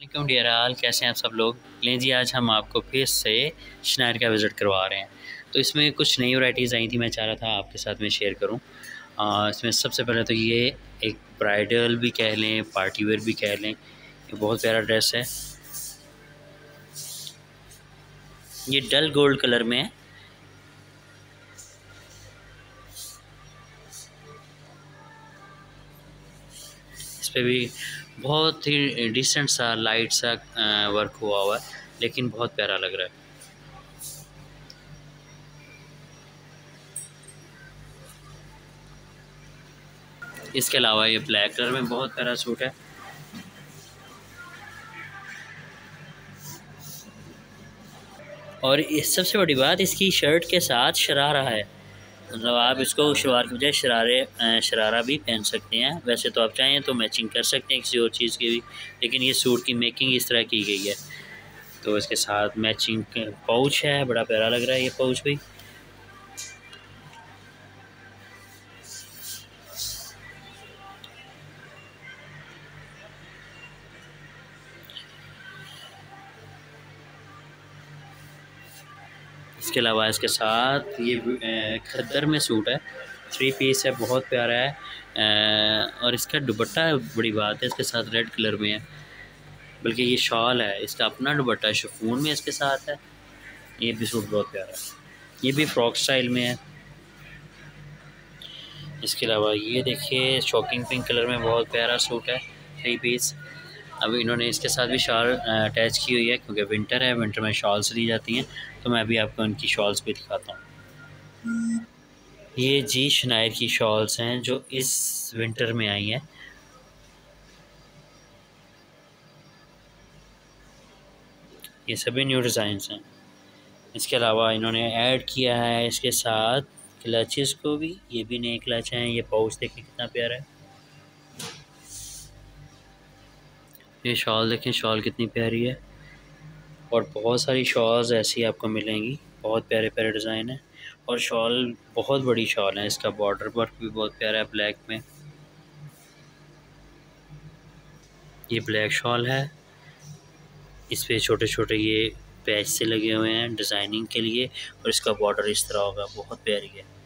वालेकुम dear all, कैसे हैं आप सब लोग। लें जी, आज हम आपको फिर से शनायर का विज़िट करवा रहे हैं। तो इसमें कुछ नई वैराइटीज़ आई थी, मैं चाह रहा था आपके साथ में शेयर करूं। इसमें सबसे पहले तो ये एक ब्राइडल भी कह लें, पार्टी वेयर भी कह लें, ये बहुत प्यारा ड्रेस है। ये डल गोल्ड कलर में है। इस पर भी बहुत ही डिसेंट सा लाइट सा वर्क हुआ है, लेकिन बहुत प्यारा लग रहा है। इसके अलावा ये ब्लैक कलर में बहुत प्यारा सूट है। और इस सबसे बड़ी बात, इसकी शर्ट के साथ शरारा है। मतलब आप इसको शलवार की बजाय शरारा भी पहन सकते हैं। वैसे तो आप चाहें तो मैचिंग कर सकते हैं किसी और चीज़ की भी, लेकिन ये सूट की मेकिंग इस तरह की गई है। तो इसके साथ मैचिंग पाउच है, बड़ा प्यारा लग रहा है ये पाउच भी। इसके अलावा इसके साथ ये खद्दर में सूट है, 3 पीस है, बहुत प्यारा है। और इसका दुपट्टा बड़ी बात है, इसके साथ रेड कलर में है, बल्कि ये शॉल है, इसका अपना दुपट्टा शिफॉन में इसके साथ है। ये भी सूट बहुत प्यारा है, ये भी फ्रॉक स्टाइल में है। इसके अलावा ये देखिए शॉकिंग पिंक कलर में बहुत प्यारा सूट है, 3 पीस। अब इन्होंने इसके साथ भी शॉल अटैच की हुई है, क्योंकि विंटर है, विंटर में शॉल्स दी जाती हैं। तो मैं अभी आपको उनकी शॉल्स भी दिखाता हूँ। ये जी शनायर की शॉल्स हैं जो इस विंटर में आई हैं। ये सभी न्यू डिज़ाइंस हैं। इसके अलावा इन्होंने ऐड किया है इसके साथ क्लचेस को भी, ये भी नए क्लच हैं। ये पाउच देखिए कितना प्यारा है। ये शॉल देखें, शॉल कितनी प्यारी है। और बहुत सारी शॉल्स ऐसी आपको मिलेंगी, बहुत प्यारे प्यारे डिज़ाइन है। और शॉल बहुत बड़ी शॉल है, इसका बॉर्डर वर्क भी बहुत प्यारा है ब्लैक में। ये ब्लैक शॉल है, इस पे छोटे छोटे ये पैच से लगे हुए हैं डिज़ाइनिंग के लिए, और इसका बॉर्डर इस तरह होगा, बहुत प्यारी है।